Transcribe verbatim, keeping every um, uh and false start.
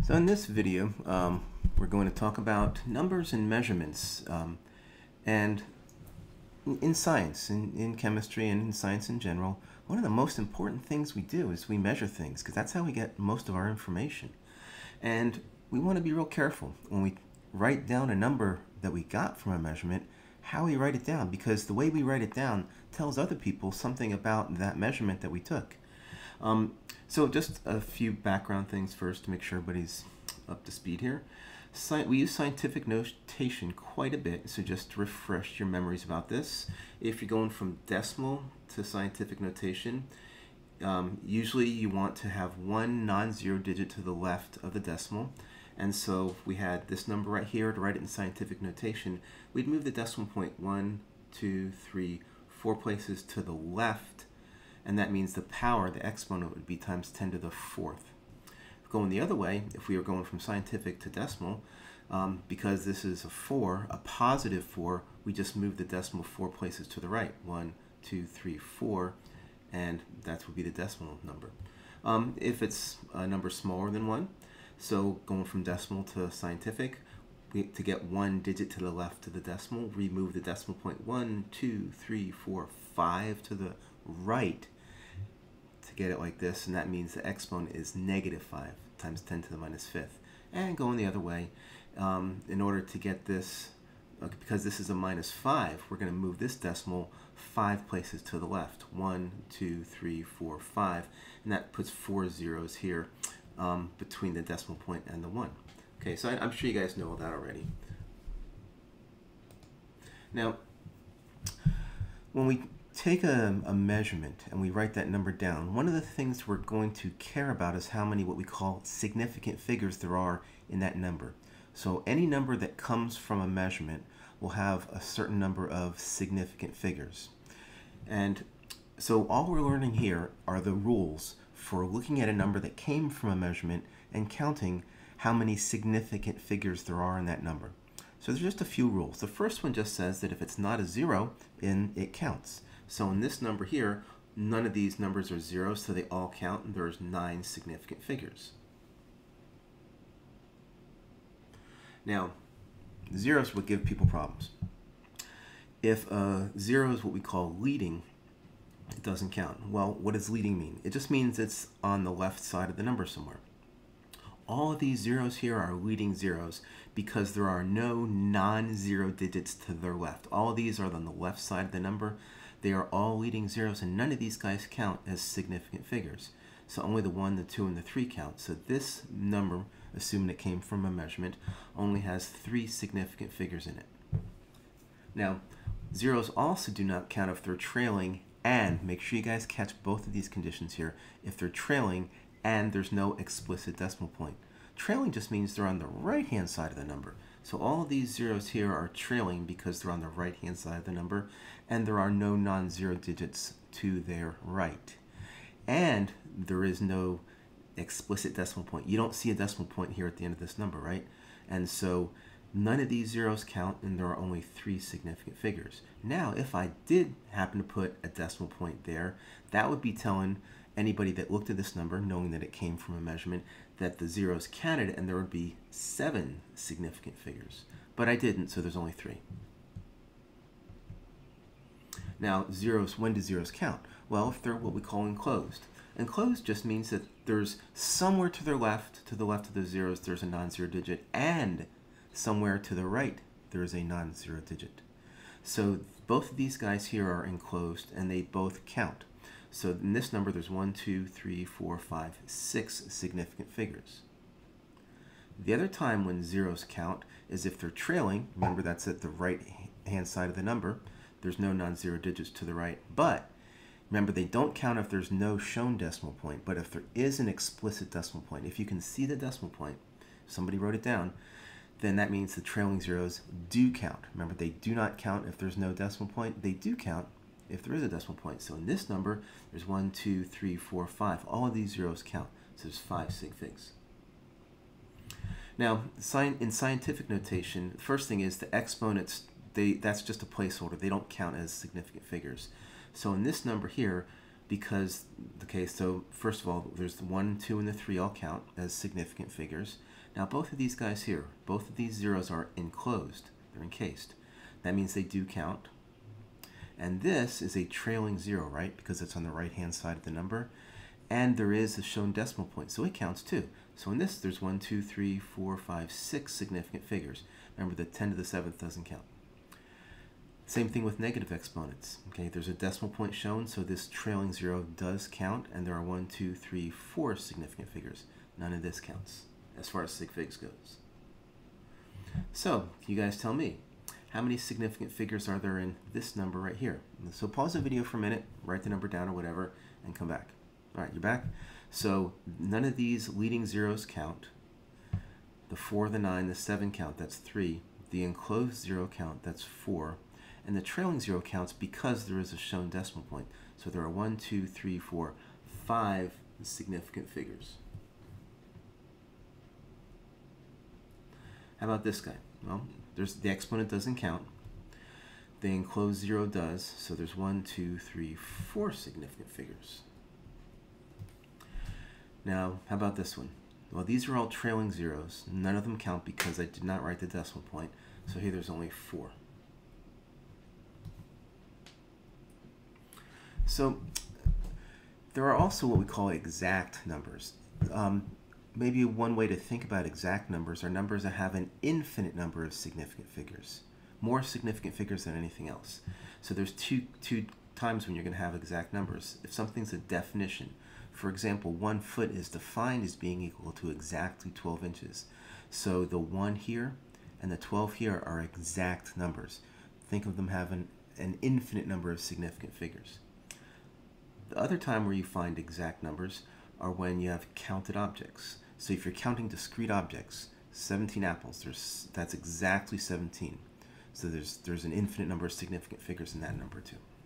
So in this video, um, we're going to talk about numbers and measurements. Um, and in science, in, in chemistry, and in science in general, one of the most important things we do is we measure things, because that's how we get most of our information. And we want to be real careful when we write down a number that we got from a measurement, how we write it down, because the way we write it down tells other people something about that measurement that we took. Um, so just a few background things first to make sure everybody's up to speed here. Sci we use scientific notation quite a bit, so just to refresh your memories about this. If you're going from decimal to scientific notation, um, usually you want to have one non-zero digit to the left of the decimal. And so if we had this number right here to write it in scientific notation, we'd move the decimal point one, two, three, four places to the left, and that means the power, the exponent, would be times ten to the fourth. Going the other way, if we were going from scientific to decimal, um, because this is a four, a positive four, we just move the decimal four places to the right. one, two, three, four, and that would be the decimal number. Um, if it's a number smaller than one, so going from decimal to scientific, we, to get one digit to the left of the decimal, we move the decimal point one, two, three, four, five to the right to get it like this, and that means the exponent is negative five times ten to the minus fifth. And going the other way, um, in order to get this, uh, because this is a minus five, we're going to move this decimal five places to the left. one, two, three, four, five, and that puts four zeros here um, between the decimal point and the one. Okay, so I, I'm sure you guys know all that already. Now, when we take a, a measurement and we write that number down, one of the things we're going to care about is how many what we call significant figures there are in that number. So any number that comes from a measurement will have a certain number of significant figures. And so all we're learning here are the rules for looking at a number that came from a measurement and counting how many significant figures there are in that number. So there's just a few rules. The first one just says that if it's not a zero, then it counts. So in this number here, none of these numbers are zeros, so they all count, and there's nine significant figures. Now, zeros would give people problems. If a zero is what we call leading, it doesn't count. Well, what does leading mean? It just means it's on the left side of the number somewhere. All of these zeros here are leading zeros because there are no non-zero digits to their left. All of these are on the left side of the number. They are all leading zeros, and none of these guys count as significant figures. So only the one, the two, and the three count. So this number, assuming it came from a measurement, only has three significant figures in it. Now, zeros also do not count if they're trailing, and make sure you guys catch both of these conditions here. If they're trailing and there's no explicit decimal point. Trailing just means they're on the right-hand side of the number. So all of these zeros here are trailing because they're on the right-hand side of the number, and there are no non-zero digits to their right. And there is no explicit decimal point. You don't see a decimal point here at the end of this number, right? And so none of these zeros count, and there are only three significant figures. Now, if I did happen to put a decimal point there, that would be telling anybody that looked at this number, knowing that it came from a measurement, that the zeros counted, and there would be seven significant figures. But I didn't, so there's only three. Now, zeros, when do zeros count? Well, if they're what we call enclosed. Enclosed just means that there's somewhere to their left, to the left of the zeros, there's a non-zero digit, and somewhere to the right, there is a non-zero digit. So both of these guys here are enclosed, and they both count. So in this number, there's one, two, three, four, five, six significant figures. The other time when zeros count is if they're trailing. Remember, that's at the right-hand side of the number. There's no non-zero digits to the right. But remember, they don't count if there's no shown decimal point. But if there is an explicit decimal point, if you can see the decimal point, somebody wrote it down, then that means the trailing zeros do count. Remember, they do not count if there's no decimal point. They do count if there is a decimal point. So in this number, there's one, two, three, four, five. All of these zeros count. So there's five sig figs. Now, in scientific notation, the first thing is the exponents, they, that's just a placeholder. They don't count as significant figures. So in this number here, because, okay, so first of all, there's the one, two, and the three all count as significant figures. Now both of these guys here, both of these zeros are enclosed, they're encased. That means they do count. And this is a trailing zero, right? Because it's on the right-hand side of the number. And there is a shown decimal point, so it counts too. So in this, there's one, two, three, four, five, six significant figures. Remember, the ten to the seventh doesn't count. Same thing with negative exponents. Okay, there's a decimal point shown, so this trailing zero does count, and there are one, two, three, four significant figures. None of this counts as far as sig figs goes. So, you guys tell me, how many significant figures are there in this number right here? So pause the video for a minute, write the number down or whatever, and come back. All right, you're back. So none of these leading zeros count. The four, the nine, the seven count, that's three. The enclosed zero count, that's four. And the trailing zero counts because there is a shown decimal point. So there are one, two, three, four, five significant figures. How about this guy? Well, there's the exponent doesn't count. The enclosed zero does, so there's one, two, three, four significant figures. Now, how about this one? Well, these are all trailing zeros. None of them count because I did not write the decimal point. So here there's only four. So there are also what we call exact numbers. Um, maybe one way to think about exact numbers are numbers that have an infinite number of significant figures, more significant figures than anything else. So there's two, two times when you're going to have exact numbers. If something's a definition, for example, one foot is defined as being equal to exactly twelve inches. So the one here and the twelve here are exact numbers. Think of them having an infinite number of significant figures. The other time where you find exact numbers are when you have counted objects. So if you're counting discrete objects, seventeen apples, there's, that's exactly seventeen. So there's, there's an infinite number of significant figures in that number too.